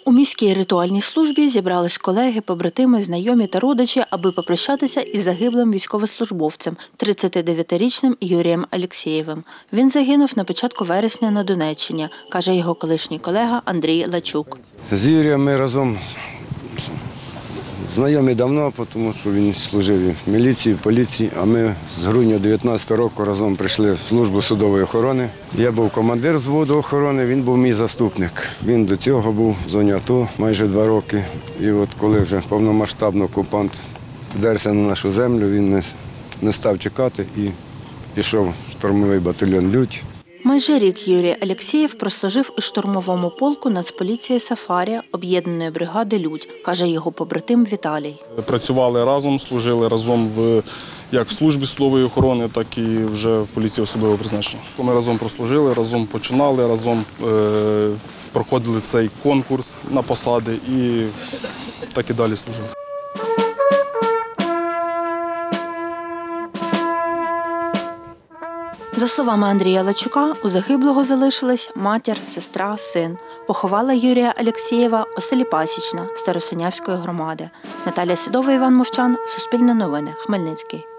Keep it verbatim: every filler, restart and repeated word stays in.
У міській ритуальній службі зібрались колеги, побратими, знайомі та родичі, аби попрощатися із загиблим військовослужбовцем – тридцятидевятирічним Юрієм Алєксєєвим. Він загинув на початку вересня на Донеччині, каже його колишній колега Андрій Лачук. З Юрієм ми разом знайомі давно, тому що він служив і в міліції, в поліції, а ми з грудня дев'ятнадцятого року разом прийшли в службу судової охорони. Я був командир взводу охорони, він був мій заступник. Він до цього був в зоні АТО майже два роки. І от коли вже повномасштабно окупант вдерся на нашу землю, він не, не став чекати і пішов в штурмовий батальйон «Людь». Майже рік Юрій Алєксєєв прослужив у штурмовому полку Нацполіції «Сафарія» об'єднаної бригади «Людь», каже його побратим Віталій. Працювали разом, служили разом в, як в службі судової охорони, так і вже в поліції особливого призначення. Ми разом прослужили, разом починали, разом е, проходили цей конкурс на посади і так і далі служили. За словами Андрія Лачука, у загиблого залишились матір, сестра, син. Поховала Юрія Алєксєєва у селі Пасічна Старосинявської громади. Наталія Сідова, Іван Мовчан, Суспільне новини, Хмельницький.